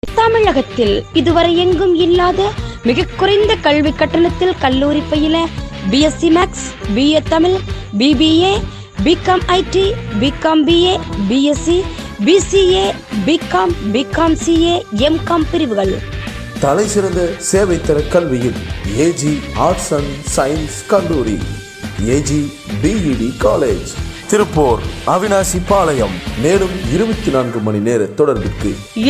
தமிழகத்தில் இதுவரை எங்கும் இல்லாத மிக குறைந்த கல்வி கட்டணத்தில் கல்லூரி பயில BSc maths, BA Tamil, BBA, BCom IT, BCom BA, BSc, BCA, BCom, BCom CA, MCom பிரிவுகள். தலை சிறந்த சேவை தர கல்வியில் AG ஆர்ட்ஸ் அண்ட் சயின்ஸ் கல்லூரி, AG BED college, Tiruppur Avinashipalayam. மேலும் 24 மணி நேர தொடர்புக்கு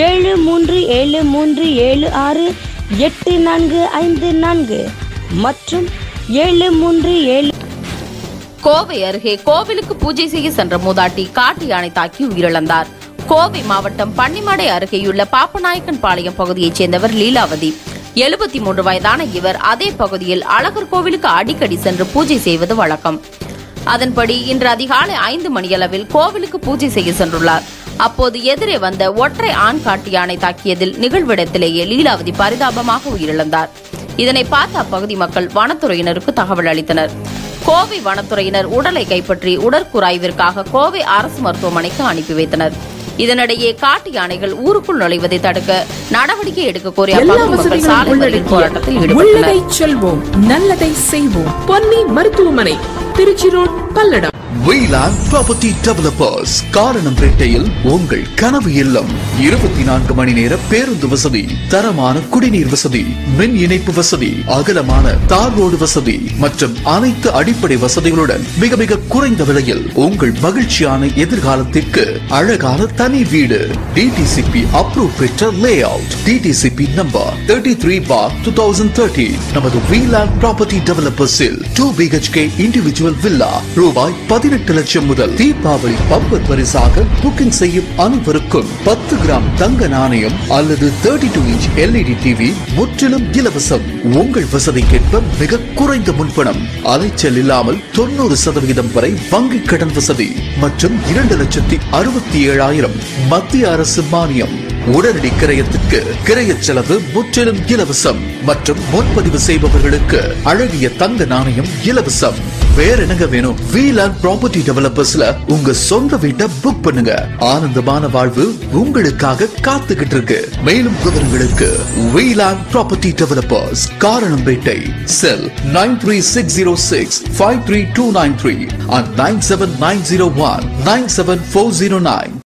7373768454 மற்றும் 737. கோவை அருகே கோவிலுக்கு பூஜை செய்ய சென்ற மூதாட்டி காட்டு யானை தாக்கி உயிரிழந்தார். கோவை மாவட்டம் பன்னிமடை அருகேயுள்ள பாப்பநாயக்கன் பாளையம் பகுதியைச் சேர்ந்தவர் லீலாவதி. 73 வயதான இவர் அதே பகுதியில் அழகர் கோவிலுக்கு அடிக்கடி சென்று பூஜை செய்வது வழக்கம். அதன்படி இன்று அதிகாலை 5 மணியளவில் கோவிலுக்கு பூஜை செய்ய சென்றுள்ளார். அப்போது எதிரே வந்த ஒற்றை ஆண் காட்டு யானை தாக்கியதில் நிகழ்விடத்திலேயே லீலாவதி பரிதாபமாக உயிரிழந்தார். இதனை பார்த்த அப்பகுதி மக்கள் வனத்துறையினருக்கு தகவல் அளித்தனர். கோவை வனத்துறையினர் உடலை கைப்பற்றி உடற்கூராய்விற்காக கோவை அரசு மருத்துவமனைக்கு அனுப்பி வைத்தனர். இதனிடையே காட்டு யானைகள் ஊருக்குள் நுழைவதை தடுக்க நடவடிக்கை எடுக்க கோரி அப்பகுதி மக்கள் சாலை மறியல் போராட்டத்தில் ஈடுபட்டனர். செல்வோம், நல்லதை செய்வோம். பொன்னி மருத்துவமனை, Trichy road, Palladam. Wheeland property developers, காரணம்பேட்டையில் உங்கள் கனவு இல்லம். 24 மணி நேர பேருந்து வசதி, தரமான குடிநீர் வசதி, மின் இணைப்பு வசதி, அகலமான தார் ரோடு வசதி மற்றும் அனைத்து அடிப்படை வசதிகளுடன் மிக மிக குறைந்த விலையில் உங்கள் மகிழ்ச்சியான எதிர்காலத்திற்கு அழகான தனி வீடு. DTCP அப்ரூவ் பெற்ற லே அவுட். DTCP number 33/2030. நமது வீலாண்ட் ப்ராப்பர்ட்டி டெவலப்பர்ஸில் 2 BHK இண்டிவிஜுவல் வில்லா ரூபாய் 18 லட்சம் முதல் தீபாவளி பம்பர் பரிசாக புக்கிங் செய்யும் அனைவருக்கும் 10 கிராம் தங்க நாணயம் அல்லது 32 இன்ச் LED டிவி முற்றிலும் இலவசம். உங்கள் வசதிக்கேற்ப மிக குறைந்த முன்பணம், அலைச்சல் இல்லாமல் 90% வரை வங்கி கடன் வசதி மற்றும் 2,67,000 மத்திய அரசு மானியம். உடனடி கிரயத்துக்கு கிரய செலவு முற்றிலும் இலவசம் மற்றும் முன்பதிவு செய்பவர்களுக்கு அழகிய தங்க நாணயம் இலவசம். வேற என்னங்க வேணும்? வீலாண்ட் ப்ராப்பர்ட்டி டெவலப்பர்ஸ்ல உங்க சொந்த வீட்டை புக் பண்ணுங்க. ஆனந்தமான வாழ்வு உங்களுக்காக காத்துக்கிட்டு இருக்கு. மேலும் விவரங்களுக்கு Wheeland property developers, Karanampettai, cell 93606-53293 and 97901-97409.